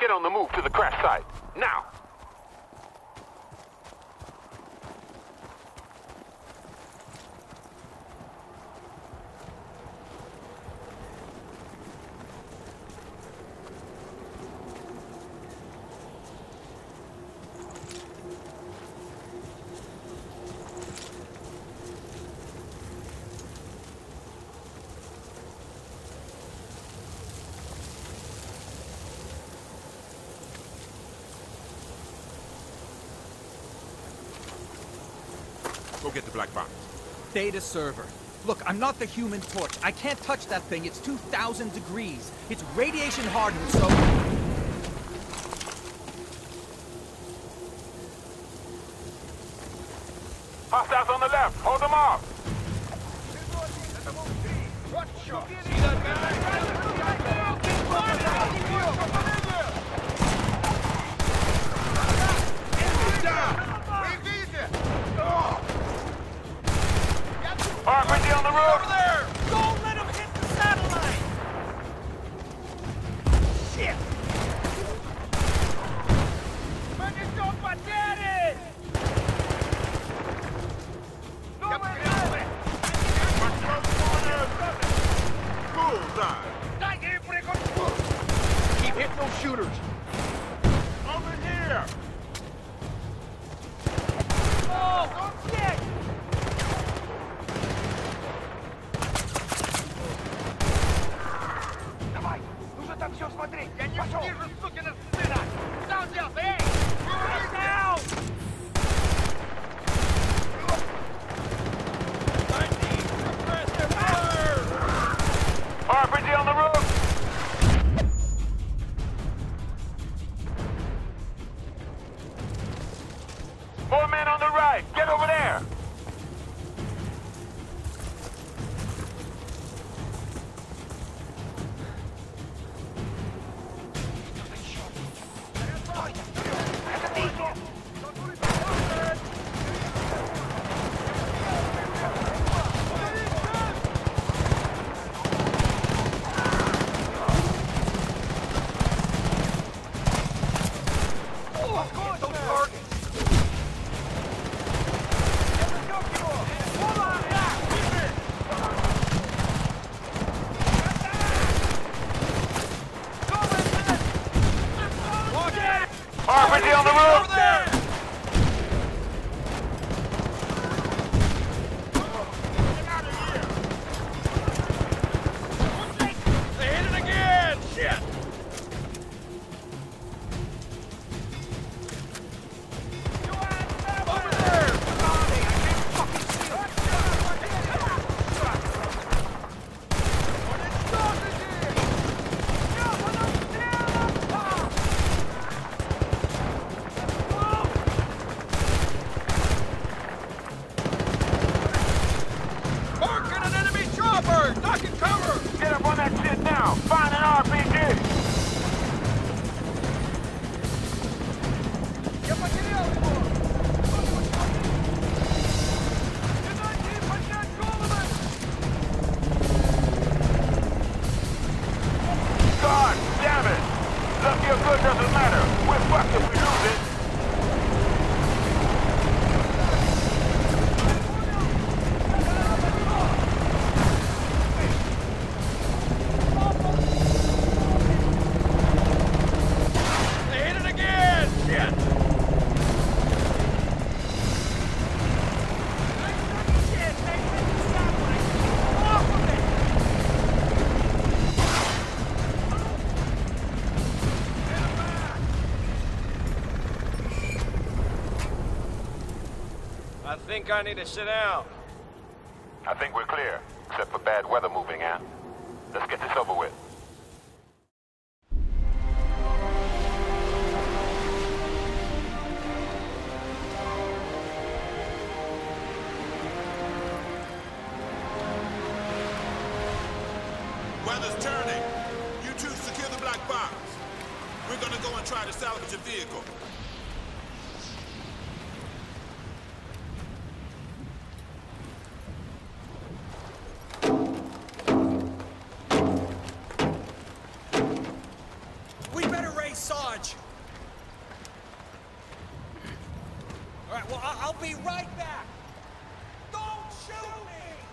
Get on the move to the crash site. Now! Go get the black box. Data server. Look, I'm not the Human Torch. I can't touch that thing. It's 2,000 degrees. It's radiation hardened, so... Hostiles on the left! Hold them off! RPG on the roof! Over there! Don't let him hit the satellite! Shit! Keep hitting those shooters. Over here! Oh, shit! Давай, нужно там все смотреть. Я не вижу, сукина сына. Сам взял, эй! Down! RPG on the roof! Four men on the right! Get over there! RPG on the roof! They hit it again! Shit! Over there! Marking an enemy chopper! Knocking cover! Get up on that shit now! Find an RPG! Я потерял его! Поднять головы! God damn it! Lucky or good doesn't matter. We're fucked if we lose it. They hit it again! Shit! I think I need to sit down. I think we're clear, except for bad weather moving in. Let's get this over with. Weather's turning. You two secure the black box. We're gonna go and try to salvage a vehicle. We better race Sarge. All right, well, I'll be right back. Don't shoot me!